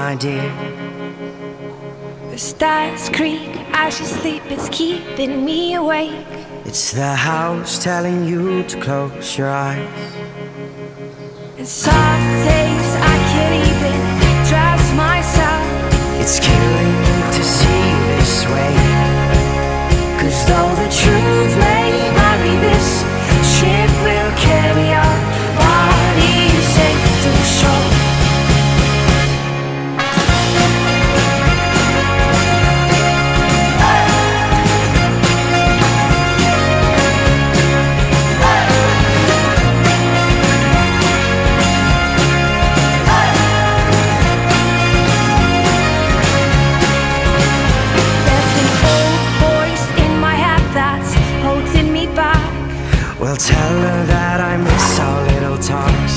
my dear. The stars creak as you sleep, it's keeping me awake. It's the house telling you to close your eyes. And some days I can't even trust myself. It's killing me to see this way, 'cause though the truth may vary, this ship will carry our bodies safe to shore. Well, tell her that I miss our little talks.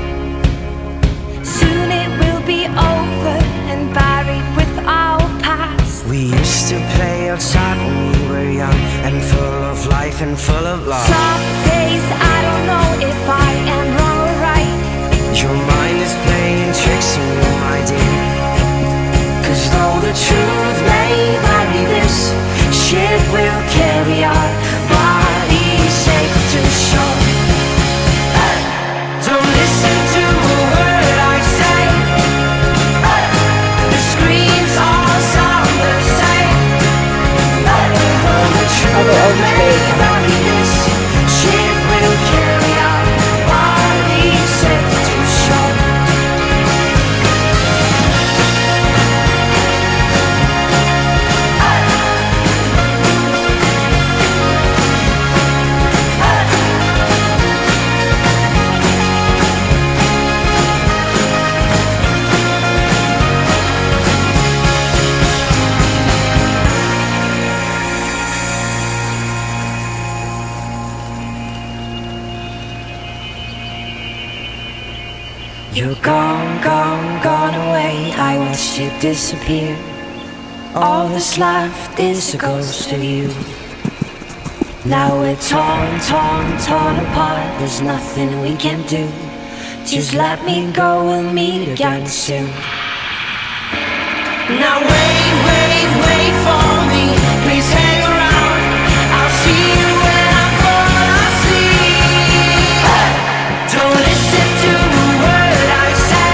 Soon it will be over and buried with our past. We used to play outside when we were young and full of life and full of love. Some days I don't know if I am wrong or right. Your mind is playing tricks on you, my dear, 'cause though the truth may vary, this ship will carry our bodies safe to shore. Don't listen to a word I say. The screams all sound the same. Though the truth may vary, this ship will carry our bodies safe to shore. You're gone, gone, gone away. I watched you disappear. All that's left is a ghost of you. Now we're torn, torn, torn apart. There's nothing we can do. Just let me go, we'll meet again soon. Now wait, wait, wait for me. Please hang around. I'll see you when I fall asleep. Don't listen to a word I say.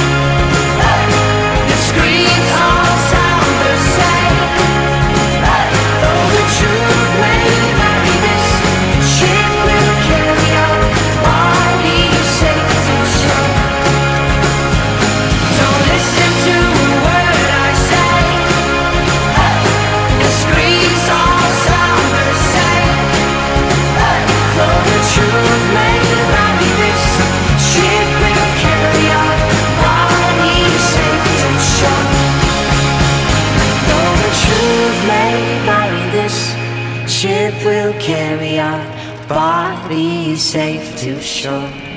The screams all sound the same. Though the truth may vary, this ship will carry our bodies safe to shore. Don't listen to a word I say. The screams all sound the same. Though the truth may vary, this ship will carry our bodies safe to shore. Though the truth may vary, this ship will carry our bodies safe to shore.